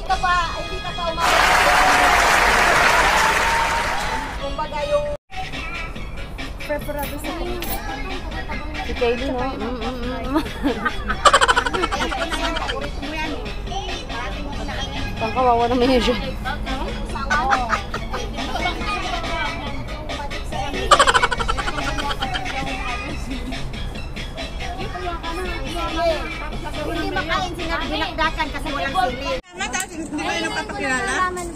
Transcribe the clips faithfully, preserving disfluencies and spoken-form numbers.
ka pa, hindi ka pa umabot. Kumbaga yung preparado sa akin. Si Kaylee, no? Pang kawawa naman yun siya. Hindi makain, sinakdakdakan kasi walang sili. Hindi ba yung papakilala?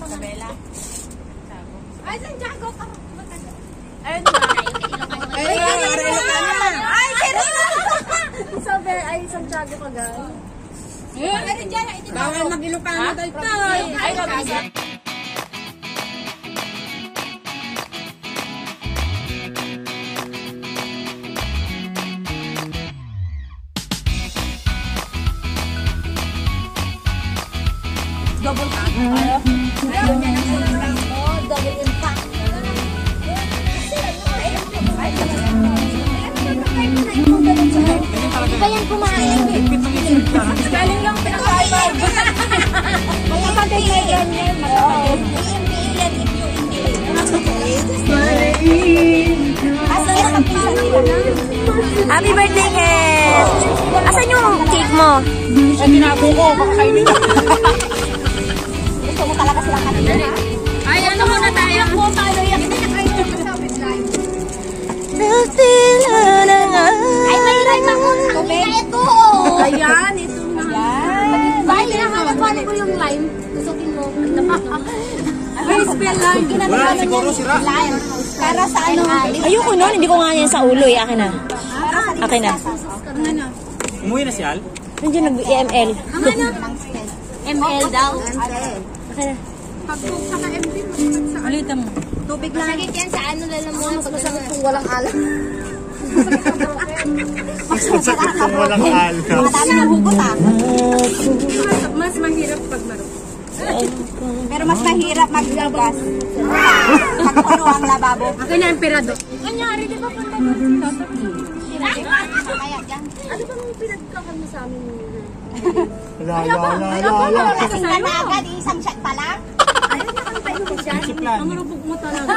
Ay, Santiago ka! Ayun ba? Ay, ay, Sabi, ay, Santiago ka, guys. bawal mag-Ilocano tayo. Ay, kabisa. Double cut. Ayaw niya ng kulang lang mo. Double impact. Di ba yan kumain? Galing lang pinakain. Mga kapatid na ganyan. Happy birthday, Ken! Asan yung cake mo? Ay, tinago ko. Makakainin ka. Gusto mo talaga sila kanina? Ay, ano muna tayo? Mo tayo yan. Hindi na kayo nagsasabi live. Ay, mayroon ako. Kumina ito. Ayan, ito na. Ayan. Ay, pinakakuha ko yung lime. Tusukin mo. Ay, spell lime. Wala, siguro sira. Lime. Para sa ano? Ayoko nun, hindi ko nga yan sa ulo eh. Akin na. Akin na. Umuwi na si Al? Nandiyan nag-E M L. M L daw. Akin na. Alitan mo. Tubig lang. Masakit yan sa ano lang mo. Mas masakit kung walang alam. Mas masakit kung walang Al. Madami ng hugot ah. Mas mahirap pag marunong. Pero mas mahirap maglagas. Pag puno ang lababo. Akin na, emperado. Kanyari, di ba punta mo sila sa kaya dyan. Ano bang pinagkakan mo sa amin? La, la, la, la, la. Kasing ka na agad, isang shot pa lang. Ayun na kang painom mo siya. Ang marupog mo talaga.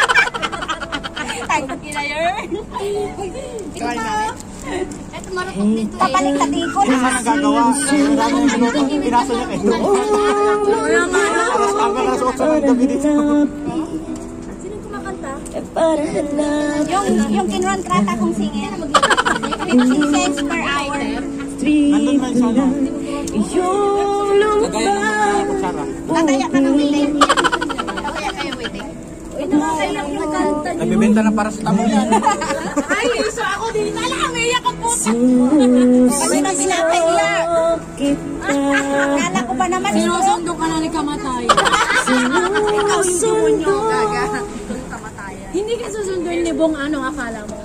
Tayo kila yun. Ito pa. Ito marupog dito. Papaling ka dito. Hindi ka nagagawa. Marami yung minuto. Pinaso niya kayo. Kaya nga. Alas hanggang alas otso ng gabi dito. Sinong kumakanta? Yung, Yung kinontrata kong singer. fifty cents per hour. Nandun na yung sana. yung lumabas. Kagaya ng mga kutsara. Tataya ka ng waiting. Tataya kayo waiting. Ito nga kayo lang yung kanta niyo. Nagbibenta ng para sa tamo yan. Ay, so ako din. Tala, may iyak ang puta. Kasi nang pinapaiya. Akala ko ba naman ito? Sinusundo ka na ni kamatay. Ikaw yung demonyo, gaga. Hindi ka susundin ni Bong ano, akala mo.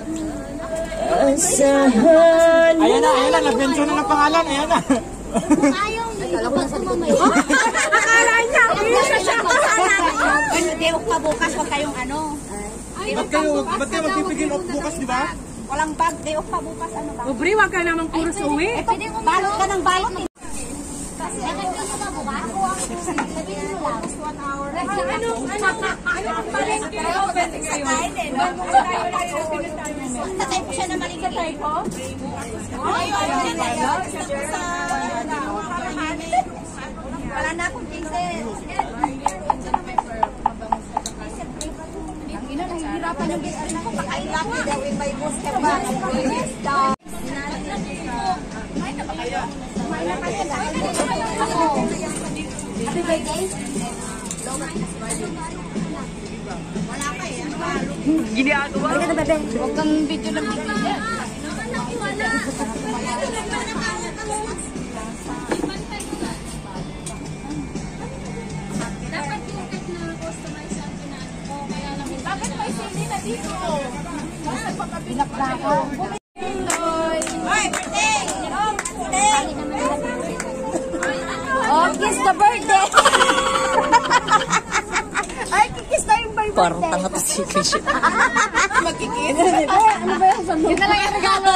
Ayan na, ayan na. Nag-mention na ng pangalan. Ayan na. Ayaw, nagkakapag sa mamay. Akala niya, Siya siya ko sana. Hindi, pa bukas, huwag kayong ano. Ba't kayo, ba't kayo magpipigil off bukas, di ba? Walang bag, day off pa bukas, ano ba? Obri, wag ka naman puro sa uwi. Balot ka ng balot. Kasi ano yung sa bukas? Ako ang sabihin mo lang. One hour. Ano, ano, ano ang palengke open ngayon? Tatay ko siya na maligay. Tatay ko? Ay, ay, ay. Sa wala na akong cases. Ang ina, nahihirapan yung gising ko. Pakailaki daw in my booster ba? Kumain na ba kayo? Kumain na kayo. Ako. Happy birthday. Wala ka eh. Ano ba? Ginagawa. Ay, bebe. Huwag kang video lang. Wala. Dapat yung cut na customize ang pinano ko. Kaya lang, bakit may sili na dito? Basta pagkabinak na ako. Hoy, birthday! Oh, kiss the birthday! Ay, kikis na yung birthday. Parang tanga to si Kishin. Magkikis? Ano ba yung sandok? Yun na lang yung regalo.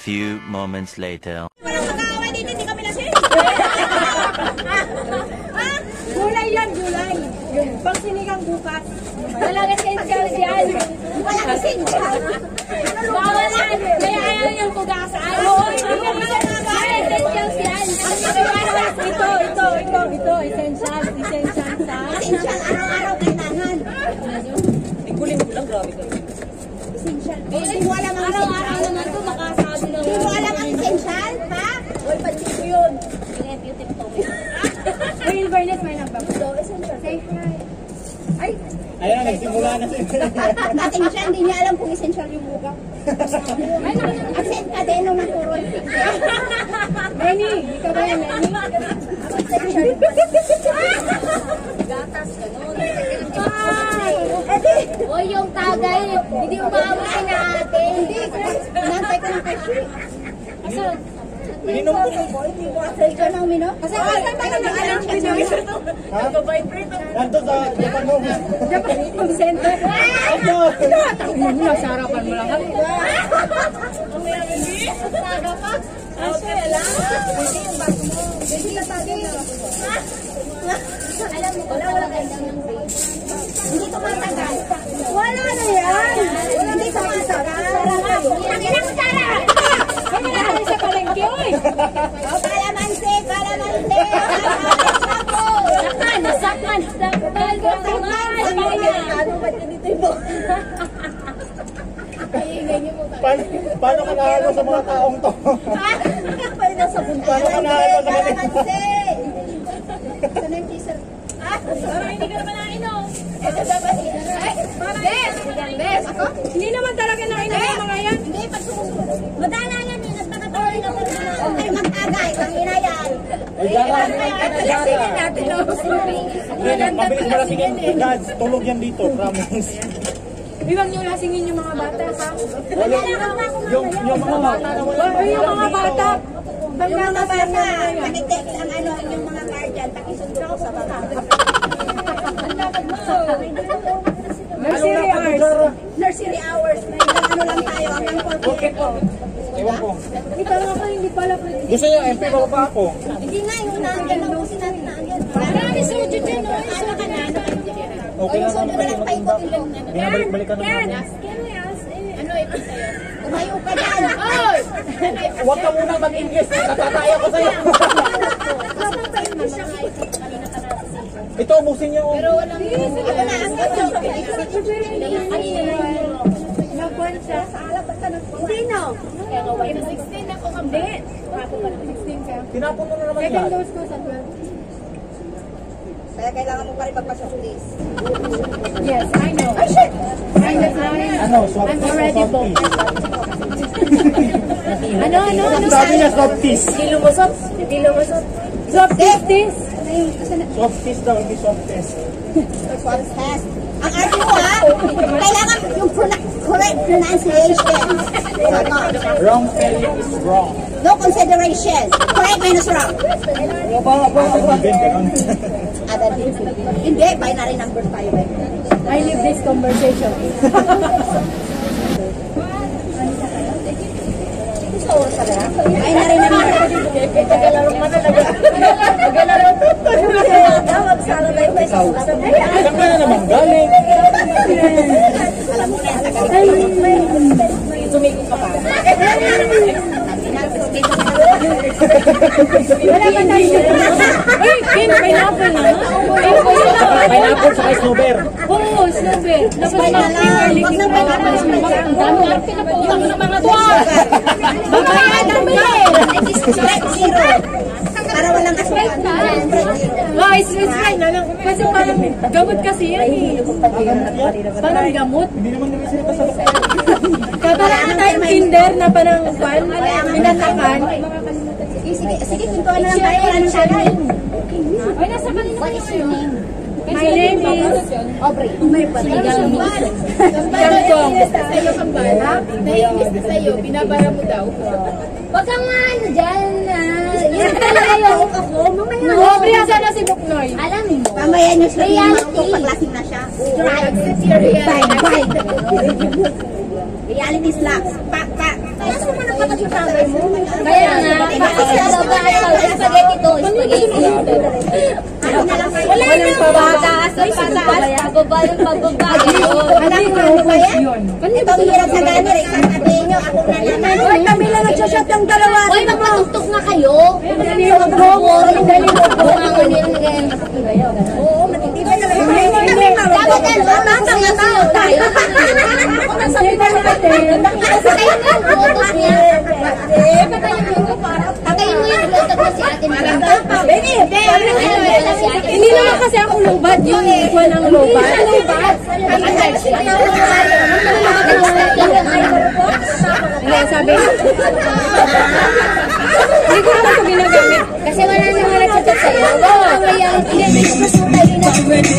few moments later. Walang mag-aaway dito, hindi kami lasing. Gulay yan, gulay. Pag sinigang bukas. Walang essential yan. Walang essential. Bawal yan. Kaya ayaw yung pugasan. Oo, walang essential yan. Ito, ito, ito, ito. Essential, essential sa... Essential, araw-araw kailangan. Essential. Hindi mo alam ang Araw-araw essential. naman ito, makasabi na. Hindi mo alam ang essential, ha? Uy, pansin ko yun. Pinag-beauty to. Uy, in fairness, may nagbabato. Essential. Say hi. Ay! Ayan, nagsimula na siya. Dating siya, hindi niya alam kung essential yung buka. Absent ka din nung nagturon. Lenny, ikaw ba yung Lenny? Essential. Gatas, ganun. Uy, yung tagay, hindi umawag ka na ate. Hindi, nantay ko ng kashi. Asan? Ininom ko. Ikaw na uminom? Kasi asan tayo nag-alam siya? Ha? Nandun sa Japan mo. Ang center. Ano? Nasa harapan mo lang. Taga pa? Asya, lang. Hindi yung bago mo. Hindi na taga na. Alam mo, wala wala kayo ng grade. Hindi tumatagal. Wala na yan. Hindi tumatagal. Ang ina mo, Sara! Kaya na kami sa palengke, oy! Oh, kalamansi, kalamansi. Sakman, nasakman, sakman, sakman. Ano ba dito yung Paano, paano ka nahalo sa mga taong to? Pwede na sa bunta. Paano ka nahalo sa mga Kalamansi. Sana yung teaser. Parang hindi ka naman nainom. Ito dapat. Bes! Bes! Hindi naman talaga nainom yung mga yan. Hindi, pag sumusunod. Madala yan eh. Nagpakatawa na muna. Okay, magtagay. Pangina yan. Ay, Gara, Lasingin natin. Yan, mabilis malasingin. Dad, tulog yan dito, promise. Iwag niyo lasingin yung mga bata, ha? Yung, yung mga bata na wala. Ay, yung mga bata. Yung mga bata, pakitek lang ano, yung mga guardian, pakisundo ko sa bata. Nursery hours. Nursery hours, may ilang ano lang tayo, hanggang four P M. Ewan ko. Ito nga ako, hindi pala pwede. Gusto niya, M P ba pa ako? Hindi nga, yung naandyan ang usin natin naandyan. Marami sujo dyan, no? Ano ka na, ano ka Okay O na yung naman sundo na kasi lang mag-imbak. paikot yung Binabalik-balikan na Yan! namin. Can we ask? ano ipin sa'yo. Tumayo ka dyan. Oy! Huwag ka muna mag-English. Natataya ko sa'yo. Ito, ubusin niyo. Pero walang, ako na, ang gato. Nagwan siya. Sa alap, basta nagpunta. Hindi no. sixteen ako kami. sixteen ka. Tinapon mo na naman Second yan. dose ko sa twelve. Kaya kailangan mo pa rin magpa-shortlist. Yes, I know. Ay, shit! I'm the Ano, swap I'm kiss o already soft booked. kiss? Ano, ano, ano? Sabi niya soft kiss. Hindi lumusot. Hindi lumusot. Soft kiss this. Soft kiss daw, hindi soft kiss. Swab test. Ang arte mo ha, kailangan yung prona- correct pronunciation. Ano? Wrong spelling is wrong. No consideration. Correct minus wrong. Other than ganun. Other than hindi, binary number tayo. I leave this conversation. Gusto ko sa gara? Binary number. Tagalaro pa talaga. Tagalaro. Magsalo tayo ba sa Saan ka na naman galing? alam mo na yan, tagal. Sumikot ka pa. Wala ba tayo? Ay, Kim, pineapple na. Pineapple sa snowbear. Oo, snowbear. Spray na lang. Huwag na pineapple. Ang dami lang pinaputang ng mga tuwa. Mamaya na Sprite zero. Para walang asukal. Sprite zero. Oh, it's, it's fine. Ano? Kasi parang gamot kasi yan eh. Parang gamot. Hindi naman nila sila sa doktor. Kaparang tayong kinder na parang kwan, pinatakan. Sige, sige, sige, kuntuan na lang tayo. Wala nang sabi. Ay, nasa kanina. What is your name? My name is Aubrey. May pati. Kangkong. Sa'yo kang bala. Naiinis na sa'yo. Binabara mo daw. Huwag kang nga ano dyan. Yan talaga yung ako. Mamaya. Aubrey, asan na si Buknoy? Alam mo. Mamaya nyo sila yung mga ko paglasing na siya. Accept your Bye, reality. bye. Reality slaps. Pak, pak. Nasa mo na Kaya nga, bakit sa baba ito? Spaghetti to, spaghetti. Wala nang pataas na pataas. Pababa ng pababa. Alam mo ano ba yan? Ito ang hirap sa gano'n. Isang sabihin nyo, ako na naman. Hoy, kami lang nagsashot ng dalawa. Hoy, magpatugtog na kayo. Oo, matitiba na lang. Dapat ano, matang na tao tayo. Patayin mo yung bluetooth niya. Patayin mo yung bluetooth na si ate Maranta. Hindi naman kasi ako lobad, yung walang lobad. Hindi, sabi. Hindi ko naman ito ginagamit. Kasi wala naman nagchat sa'yo. Kaya i-discuss mo tayo na.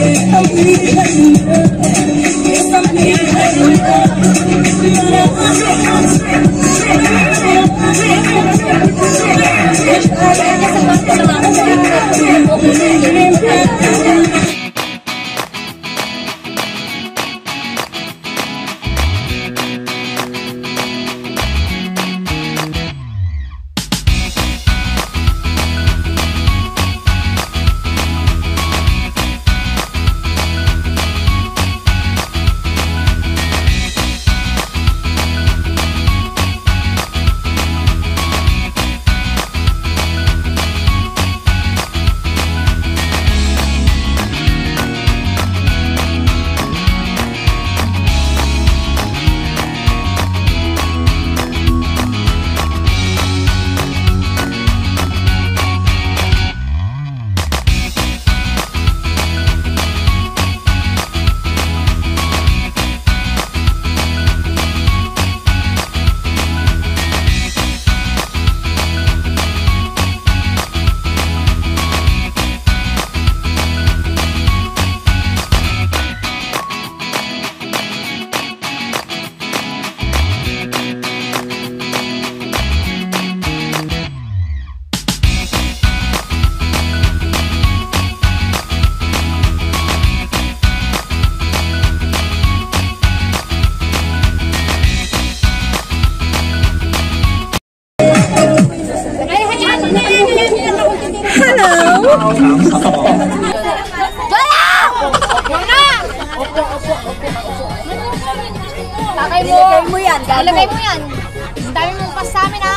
Takay mo. Ilagay mo yan. Ilagay mo yan. Ang dami mong pas sa amin, ha?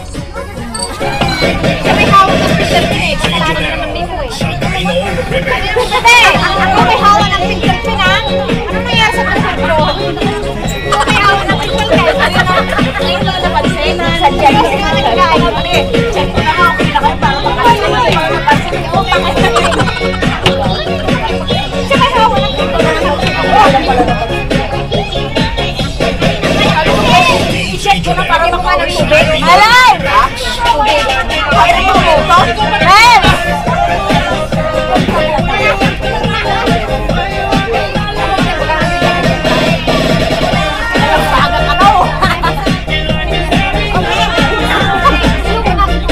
May hawak ng picture pin, eh. Wala na naman dito, eh. Ako may hawak ng picture pin, ha? Ano nangyari sa picture ko? Ako may hawak ng picture pin. Ngayon lang napansin. Sadya ko. Kasi nga nagkain ako, eh. Check ko na nga kung pinakain para makasin. Napansin ko, pangasin. Siya may hawak ng picture pin. Wala pala na pag i-check ko na para makuha ng tubig. Alay! Tubig. Kaya mo mo ito? Eh! Pagang ano?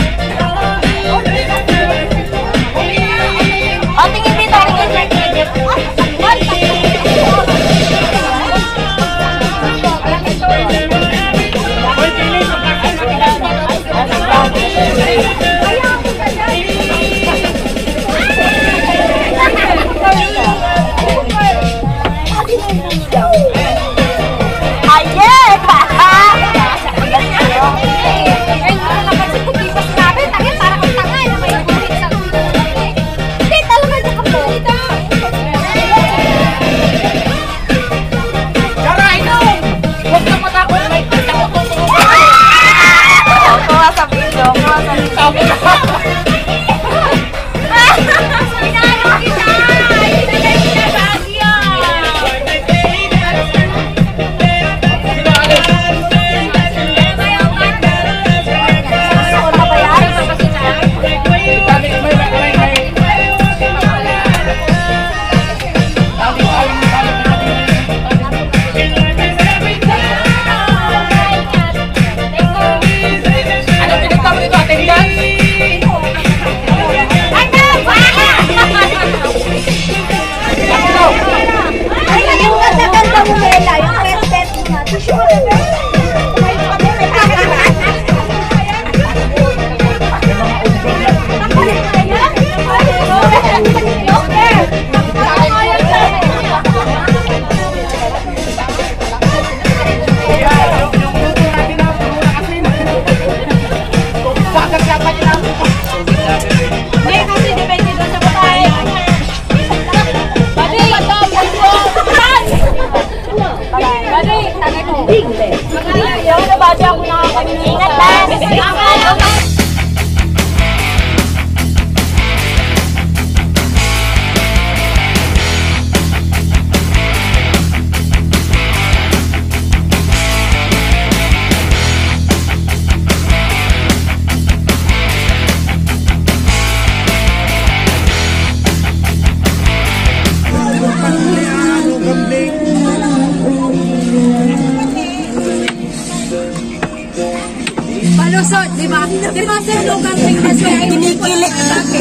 bilog ang tingnan ko. Kinikilig.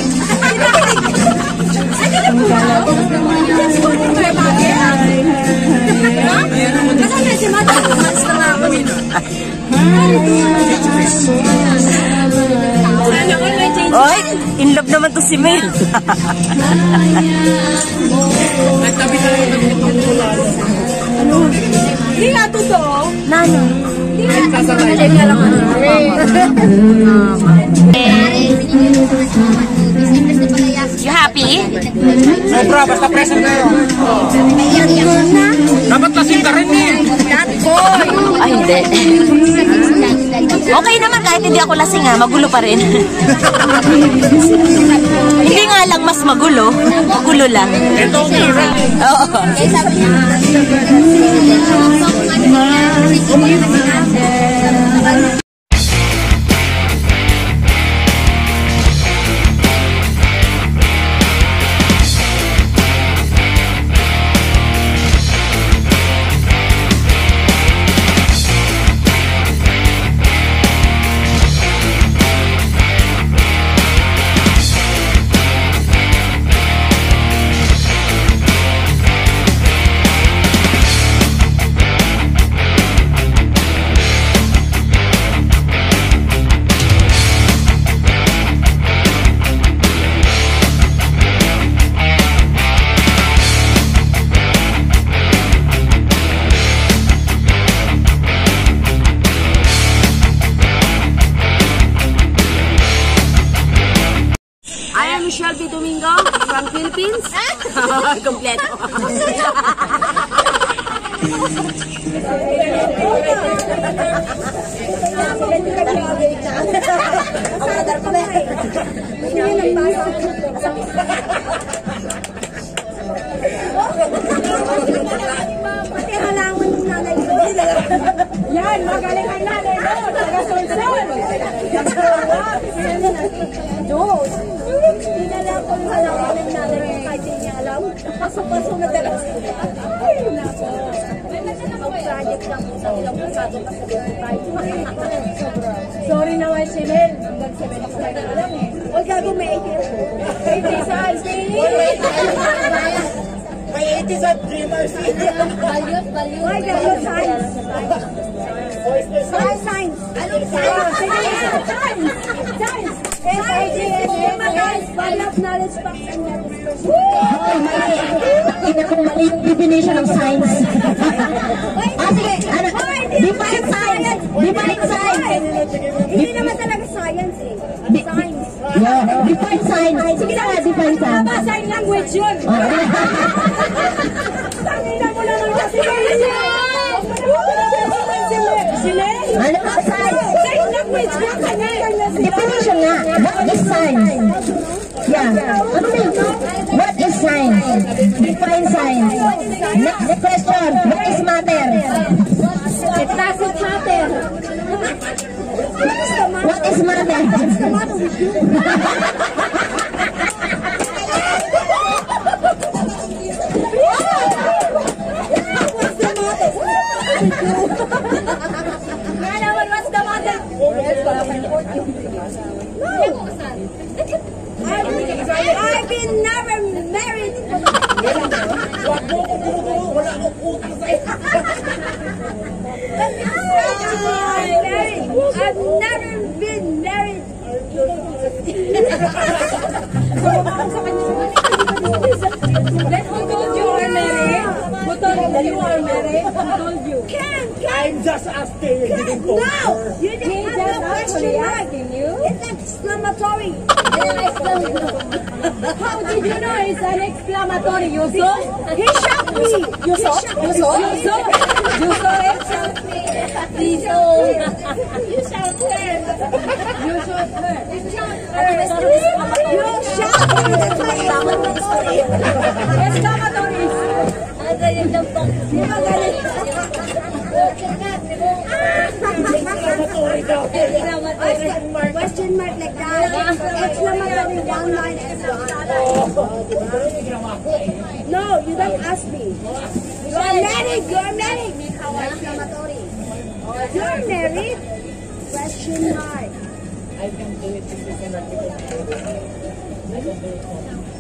Ano na po? Yes, po po kayo bakit? Ha? Kasama si Mata. Mas na nga ako nito. Oy, in love naman to si Mel. Nagtabi na rin ng Ano? Hindi nga totoo. Nano? Hindi nga totoo. Hindi nga lang ano. You happy? Sobra, basta present kayo. Dapat lasing ka rin eh. Ay, hindi. Okay naman kahit hindi ako lasing ha, magulo pa rin. Hindi nga lang mas magulo, magulo lang. Ito, Oo. I am Shelby Domingo from Philippines. Kompleto. Pati halangon ng nanay ko. Yan, magaling ang nanay ko. Taga-Sonson. Diyos. Dinala ko yung halangon ng nanay ko kahit hindi niya alam. Pasok-pasok na talaga. Ay, nako. Mag-project lang po sa ilang pasado kasi sorry naman si Mel. Hanggang seven o'clock na lang eh. Huwag gago may eighty. eighty sa may eighty sa dreamers. Values, values. Why gago science? Science, science. Anong science? Science. Science. S I G N A guys. Value of knowledge, facts, and knowledge. Mali yung definition of science. Ah, sige. Ano? Define science. Define science. Hindi naman talaga science eh. Science. Yeah. Define science. Sige na nga, define science. Tama, sign language yun. Tangina mo lang ang kasi Sine? Ano ba science? Sign language nga kanya. Definition nga. What is science? Yeah. Ano na ito? What is science? Define science. Next question. What is matter? It doesn't matter. What is matter? What's the matter with you? What's the matter? What's the matter? I've been never married. I've never been married. Then who told you are married? Who told you are married? Who told you? Can, can. I'm just asking. You didn't No, talk. you didn't have no question mark. It's exclamatory. How did you know it's an exclamatory? You saw? He shocked me. You saw? You saw? You saw? You saw it? You saw. You shocked her. You shocked her. You shocked her. You shocked her. That's why exclamatory. Exclamatory. Magaling ng pang. Magaling. Question mark like that. Exclamatory one line as well. No, you don't ask me. You're married. You're married. Exclamatory. You're married. Question mark. I can do it if you cannot do it. I can do it.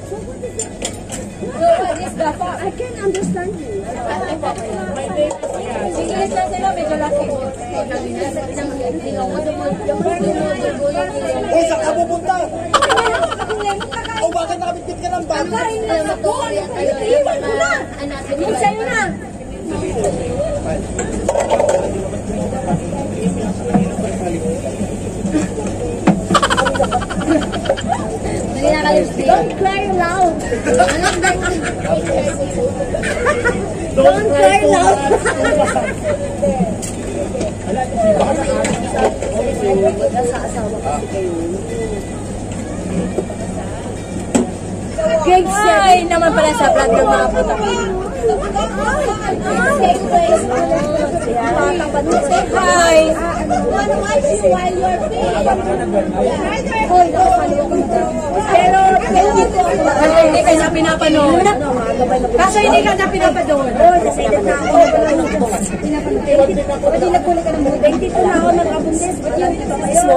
So what is the fact? I can understand you. My name is Yan. English lang sila, medyo laki. Uy, saan ka pupunta? O bakit nakabitbit ka ng bag? Kakain lang ako. Iwan ko na. Yung sa'yo na. Don't cry loud. Don't cry loud. Ay, naman pala sa vlog ng mga puta. Hi! Pero, Hindi ka na pinapanood. Kaso hindi ka na pinapanood. Pwede na puli ka ng buhay. Dito na ako nag-abundes. Ba't yung dito kayo?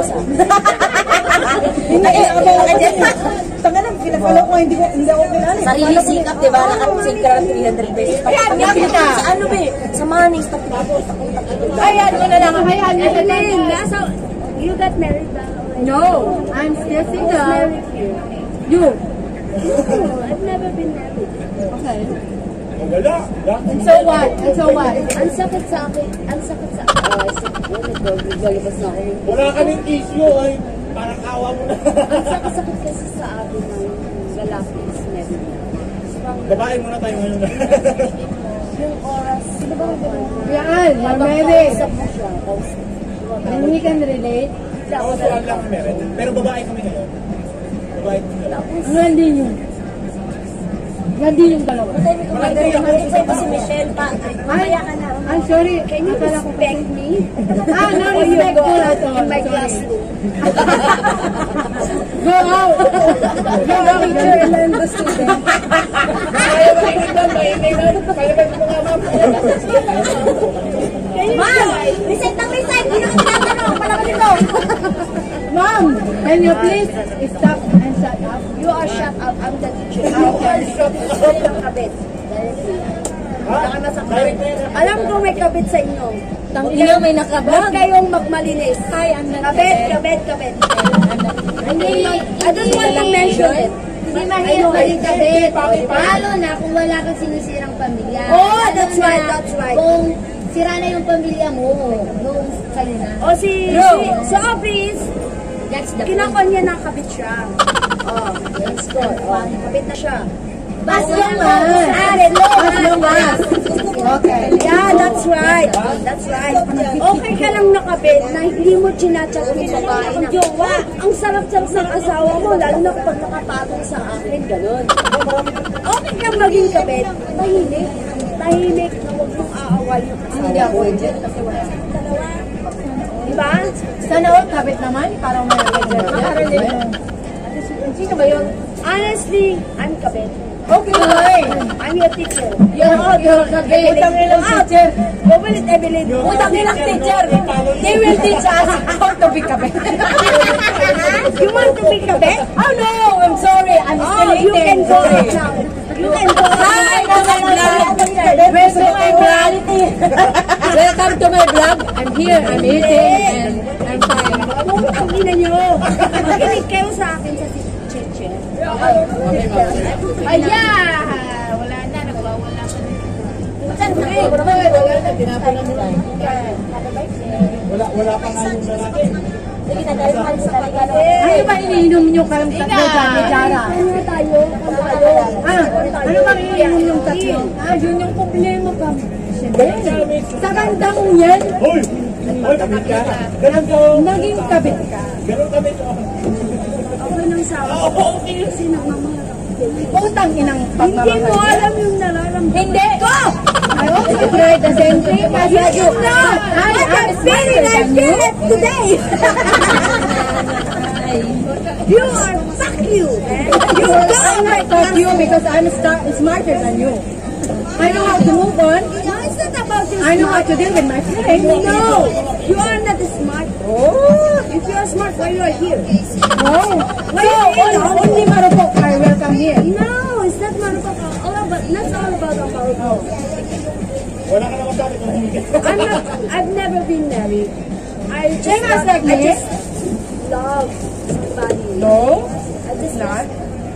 Hindi ka na dyan. Tanga lang, pinapalo ko, hindi ko, hindi ako pinali. Sarili sikap, diba? Nakapusig ka ng three hundred pesos. Ayan, Pagkakita ka. Sa ano, be? Sa manis. Ayan mo na lang. Ayan, ayan. So, you got married ba? No, I'm still single. You. I've never been married. Okay. O wala. And so what? And so what? Ang sakit sa akin. Ang sakit sa akin. Ay, sakit. Nagbalibas na ako. Wala ka ng issue ay parang awa mo na. Ang sakit-sakit kasi sa akin ng lalaki is married. Babae muna tayo ngayon. Yung oras, sino ba ang Yan, you're married. Kausap mo siya. Kausap. And we can relate. Ako sa lang kami meron. Pero babae kami ngayon. Babae kami ngayon. Ang hindi nyo. Hindi yung dalawa. Sa'yo pa si Michelle pa. Mamaya ka na. I'm sorry. Can you respect me? Ah, no respect ko at all. In my classroom. Go out. Go out. Teacher and learn the student. Kaya ba initan? Mainit na. Kaya ba ito mga ma'am? Ma'am! Reset ang reset! Hindi naman tinatanong! Palaki nito! Ma'am, can you please stop and shut up? You are shut up. I'm the teacher. You are shut up. Dali lang kabit. Saka masakit. Alam ko may kabit sa inyo. Tangina, may nakablog. Huwag kayong magmalinis. Hi, I'm not Kabit, kabit, kabit. Hindi, I don't want to mention it. Hindi mahirap maging kabit. Lalo na kung wala kang sinisirang pamilya. Oh, that's right, that's right. Kung sira na yung pamilya mo, nung sa'yo na. O si, si, sa office, That's the kinakon niya na kabit siya. Oh, that's good. Oh, kabit na siya. Bas naman. Ah, hello. As long as. Okay. Yeah, that's right. That's right. Okay ka lang nakabit na hindi mo chinachat yung babae na, jowa, ang sarap-sarap ng asawa mo, lalo na kapag nakapatong sa akin, ganun. Okay kang maging kabit, tahimik. Tahimik na huwag mong aawal yung asawa. Hindi ako dyan kasi wala. Diba? Sana all kabit naman. Parang may legend. Sino ba yun? Honestly, I'm kabit. Okay. I'm your teacher. You're all your kabit. Utang nilang teacher. Go with it, Evelyn. Utang nilang teacher. They will teach us how to be kabit. You want to be kabit? Oh no, I'm sorry. I'm Oh, escalating. you can go Sorry. now. You can go. Hi, to my vlog. Welcome to my vlog. Welcome to my vlog. I'm here. I'm eating and I'm fine. Ang ina nyo. Makinig kayo sa akin sa teacher. Ay, yeah! Wala na, nagwawala ka na. Wala, wala pa nga yung lalaki. Ano ba iniinom nyo kayong tatlo dyan ni Jara? Ano tayo? Ano tayo? Ah, ano ba iniinom yung tatlo? Ah, yun yung problema pa. Siyempre, sa gandang yan, Hoy! Hoy, kabit ka? Ganun ka. naging kabit ka. Ganun kabit ka. Okay nang sawa. Oo, okay. Kasi nagmamahal. Utang inang Hindi mo pagmamahal. alam yung nararamdaman. Hindi! I also tried the same thing as you do. I am Very smarter nice than you. it today. You are, fuck you. You go. I'm not you because I'm star- smarter than you. I know how to move on. No, it's not about how to I know how to deal with my friends. No, you are not smart. Oh. If you are smart, why you are here? Oh. Why So, you here? on- only Marupok are welcome here. No, it's not Marupok. All about, not all about the Marupok. Wala ka naman sabi kung hindi. I'm not, I've never been married. I just, Same as love, like I me. just love somebody. No. I just Not.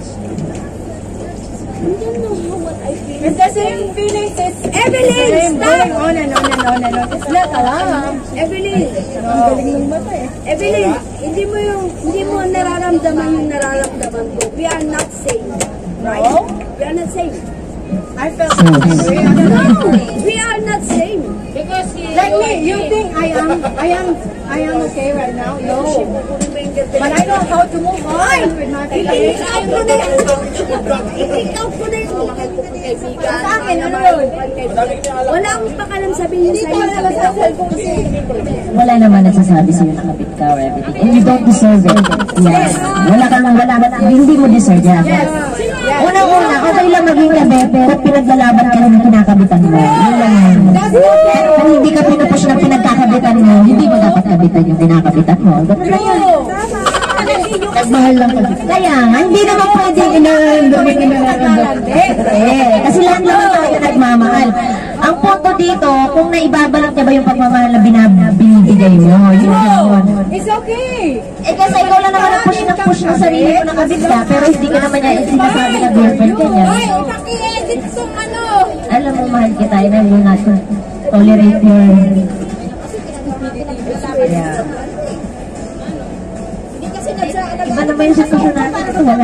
You don't know how what I feel. It's the same feelings. It's Evelyn, same stop! going on and on and on and on. It's not alarm. Evelyn, Ang galing ng mata eh. Evelyn, hindi mo yung, hindi mo nararamdaman yung nararamdaman ko. We are not same. Right? No. We are not same. I felt angry. No, we are not same. Because like me, you think I am, I am, I am okay right now? No. But I know how to move on with my feelings. I-pick out ko na yun. I-pick out ko na yung mahal ko kong kaibigan. Sa akin, ano yun? Wala akong pakalam sabihin Hindi sa'yo. ko alam sa cellphone kasi. Wala naman nagsasabi sa'yo na kabit ka or everything. And you don't deserve it. Yes. Wala kang, wala, hindi mo deserve yan. Unang-una, okay lang maging gabi, pero pinaglalaban ka rin ng kinakabitan mo. Yun lang yun. Kung hindi ka pinupush na pinagkakabitan mo, hindi mo dapat kabitan yung kinakabitan mo. Ganun lang yun. Nagmahal lang ka. Kaya nga, hindi naman pwede inaramdaman yung nararamdaman. Eh, kasi lahat naman tayo nagmamahal. Ang punto dito, kung naibabalak niya ba yung pagmamahal na binibigay mo, yun yun. It's okay. Eh kasi ikaw lang naman ang push na push mo sarili mo na kabit ka, pero hindi ka naman niya sinasabi na girlfriend ka niya. Ay, paki-edit itong ano. Alam mo, mahal kita, and I will not tolerate your... Yeah. Iba naman yung sitwasyon natin. Ito wala.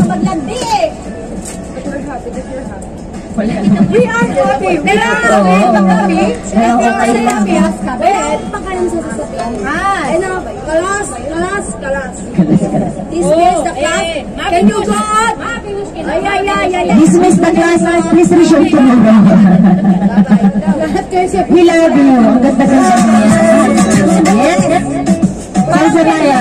We are happy. We are Oo. happy. Pero okay lang. Happy as kabit. Pakalam sa sasabihin. Ah, Ay, na, kalas, kalas, kalas. Kalas, kalas. Dismiss the class. Can you go out? Ay, ay, ay, ay, ay. Dismiss the class. Please resume tomorrow. lahat kayo siya. We love you. Ang ganda-ganda niya. Yes. Para sa kaya.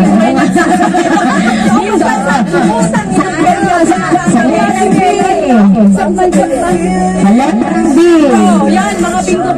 Malang B. Yan, mga bingo.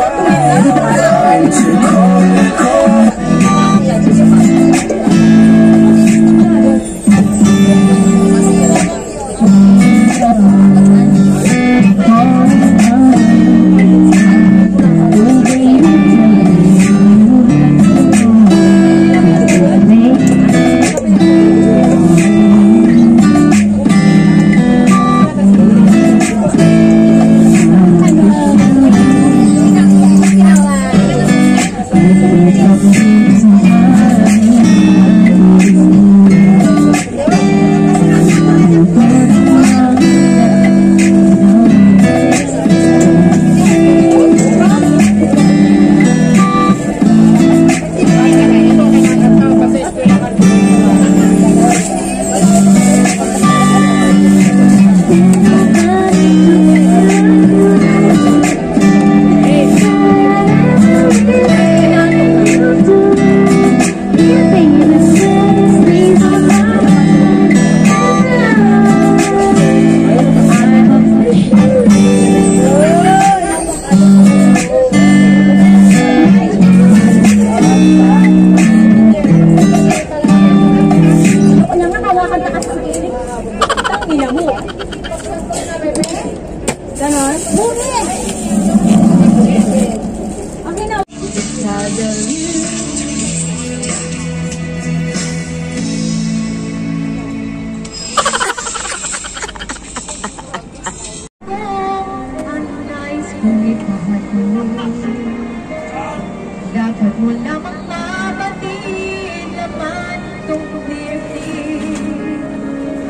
Dapat mo lamang mabatid naman itong clear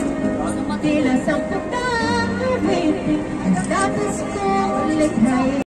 tila sa pagdang everything ang status ko ulit